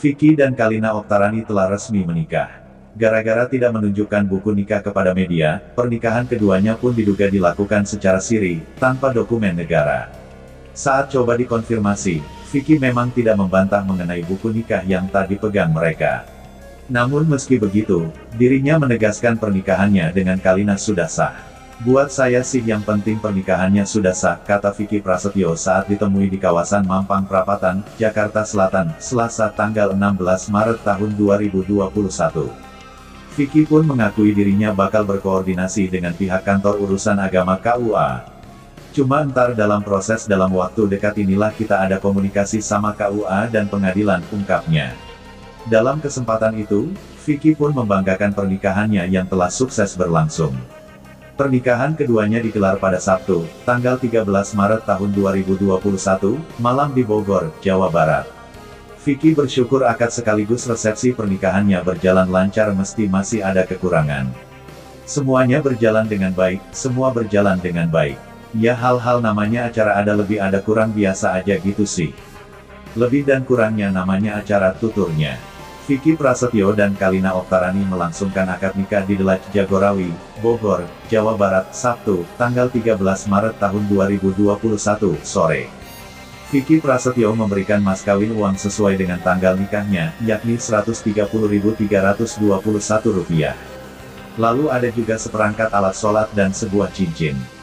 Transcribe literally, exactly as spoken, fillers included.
Vicky dan Kalina Oktarani telah resmi menikah. Gara-gara tidak menunjukkan buku nikah kepada media, pernikahan keduanya pun diduga dilakukan secara siri, tanpa dokumen negara. Saat coba dikonfirmasi, Vicky memang tidak membantah mengenai buku nikah yang tak dipegang mereka. Namun meski begitu, dirinya menegaskan pernikahannya dengan Kalina sudah sah. "Buat saya sih yang penting pernikahannya sudah sah," kata Vicky Prasetyo saat ditemui di kawasan Mampang Perapatan, Jakarta Selatan, Selasa tanggal enam belas Maret tahun dua ribu dua puluh satu. Vicky pun mengakui dirinya bakal berkoordinasi dengan pihak kantor urusan agama K U A. "Cuma entar dalam proses dalam waktu dekat inilah kita ada komunikasi sama K U A dan pengadilan," ungkapnya. Dalam kesempatan itu, Vicky pun membanggakan pernikahannya yang telah sukses berlangsung. Pernikahan keduanya digelar pada Sabtu, tanggal tiga belas Maret tahun dua ribu dua puluh satu, malam di Bogor, Jawa Barat. Vicky bersyukur akad sekaligus resepsi pernikahannya berjalan lancar meski masih ada kekurangan. "Semuanya berjalan dengan baik, semua berjalan dengan baik. Ya hal-hal namanya acara ada lebih ada kurang biasa aja gitu sih. Lebih dan kurangnya namanya acara," tuturnya. Vicky Prasetyo dan Kalina Oktarani melangsungkan akad nikah di Delaj Jagorawi, Bogor, Jawa Barat, Sabtu, tanggal tiga belas Maret tahun dua ribu dua puluh satu, sore. Vicky Prasetyo memberikan mas kawin uang sesuai dengan tanggal nikahnya, yakni seratus tiga puluh ribu tiga ratus dua puluh satu rupiah. Lalu ada juga seperangkat alat sholat dan sebuah cincin.